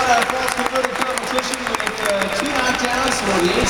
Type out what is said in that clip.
false converted competition with 2 knockdowns for the